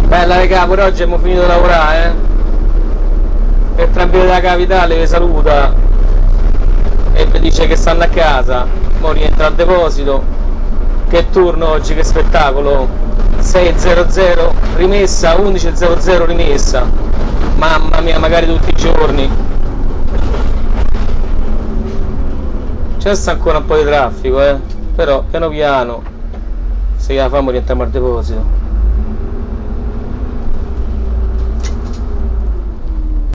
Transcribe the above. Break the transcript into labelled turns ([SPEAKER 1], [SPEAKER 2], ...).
[SPEAKER 1] Bella raga, pure oggi abbiamo finito di lavorare, eh? Il tramvie della capitale vi saluta e vi dice che stanno a casa, ora rientra al deposito. Che turno oggi, che spettacolo! 6:00 rimessa, 11:00 rimessa. Mamma mia, magari tutti i giorni. C'è ancora un po' di traffico, però piano piano se la famo rientriamo al deposito.